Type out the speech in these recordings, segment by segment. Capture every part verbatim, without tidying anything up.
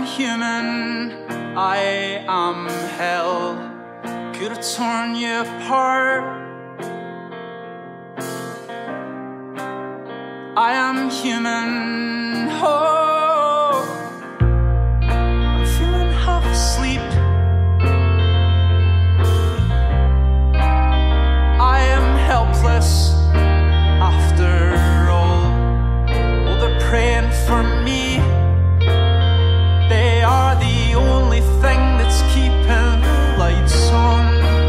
am human, I am hell. Could have torn you apart. I am human, oh, I'm feeling half asleep. I am helpless after all. Oh, they're praying for me. They are the only thing that's keeping the lights on.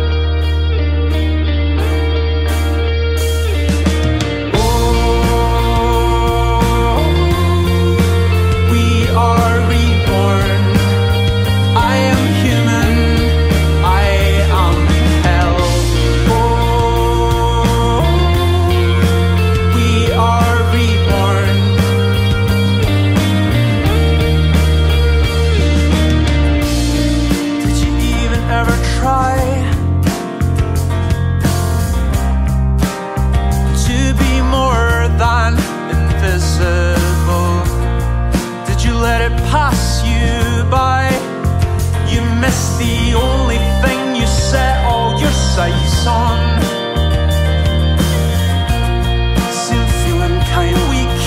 Pass you by. You missed the only thing you set all your sights on. See, I'm feeling kinda weak,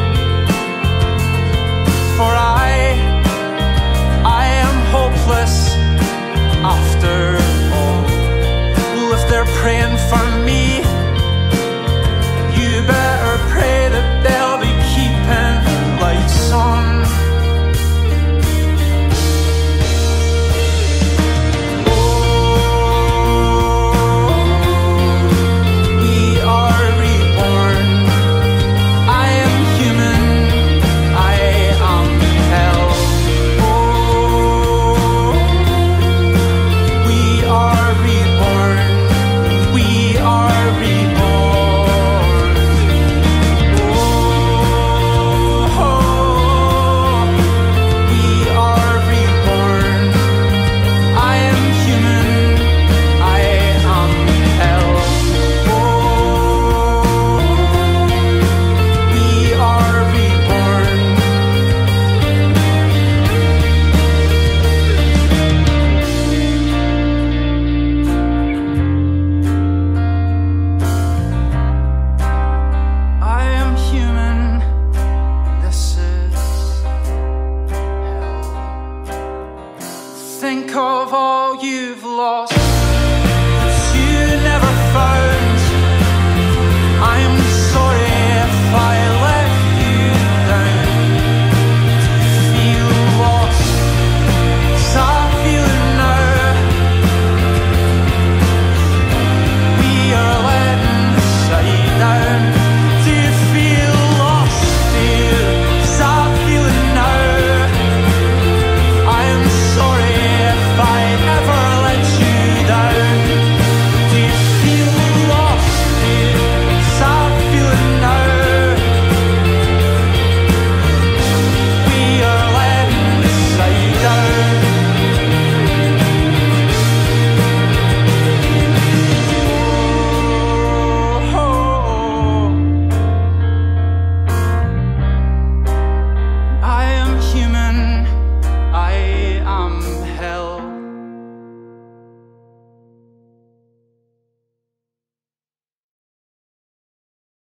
for I, I am hopeless after all. Well, if they're praying for me, you better pray that they'll be keeping the lights on. Think of all you've lost.